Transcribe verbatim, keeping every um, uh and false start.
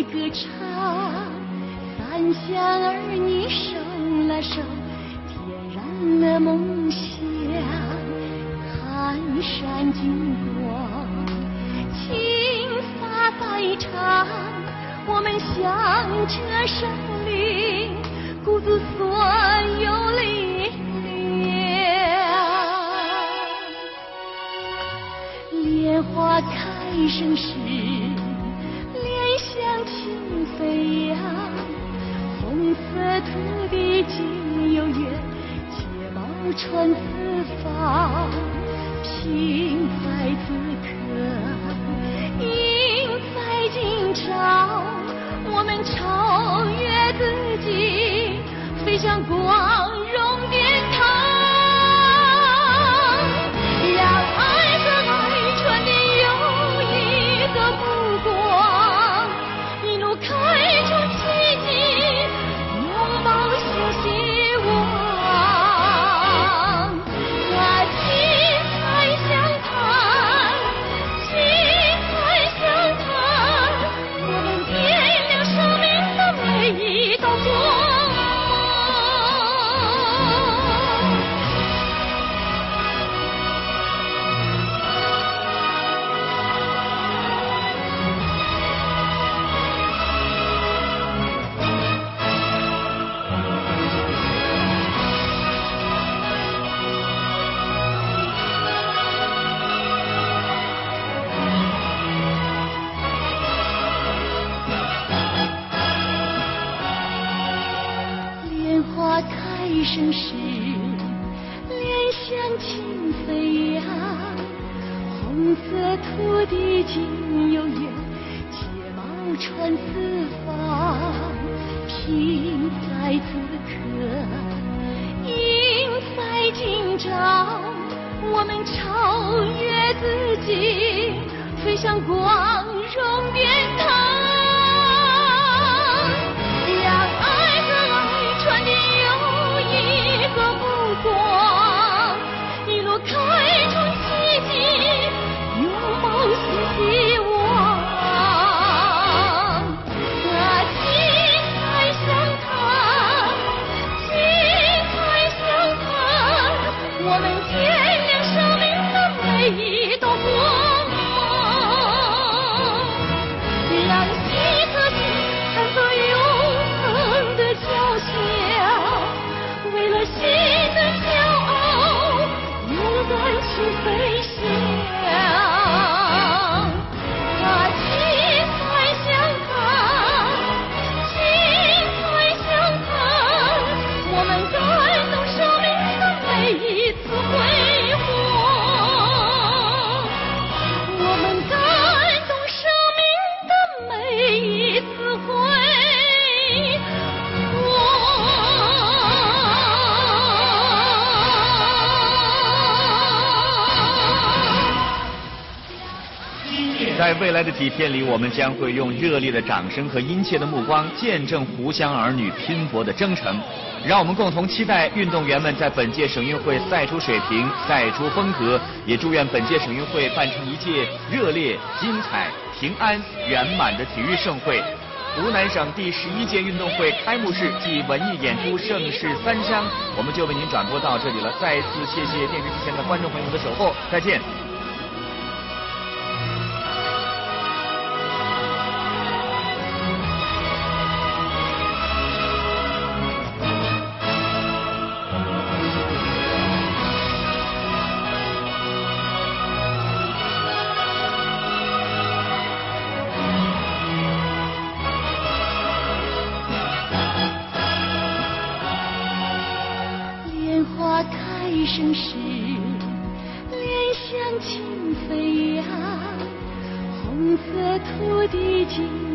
歌唱，三香儿女手拉手，点燃了梦想。寒山金光，青洒在场，我们向着胜利，鼓足所有力量。莲花开生时，莲香轻飞扬，红色土地经有缘，睫毛传四方。平在此刻，应在今朝，我们超越自己，飞向光荣殿堂。让爱和爱传递又一个目光，一路开创奇迹，拥抱新希望。生时，莲香轻飞扬，红色土地经有缘，睫毛传四方。平在此刻，应在今朝，我们超越自己，飞向光荣殿堂。让爱和爱传递一个目光，一路开创奇迹，拥抱新希望。啊，精彩相谈，精彩相谈，我们点亮生命的每一道光芒，让一颗心探索永恒的交响。为了心的骄傲，勇敢去飞翔。啊，精彩相谈，精彩相谈，我们感动生命的每一次辉煌，我们感动生命的每一次辉在未来的几天里，我们将会用热烈的掌声和殷切的目光，见证湖湘儿女拼搏的征程。让我们共同期待运动员们在本届省运会赛出水平、赛出风格，也祝愿本届省运会办成一届热烈、精彩、平安、圆满的体育盛会。湖南省第十一届运动会开幕式暨文艺演出盛世三香，我们就为您转播到这里了。再次谢谢电视机前的观众朋友们的守候，再见。 生时，莲香轻飞扬，红色土地经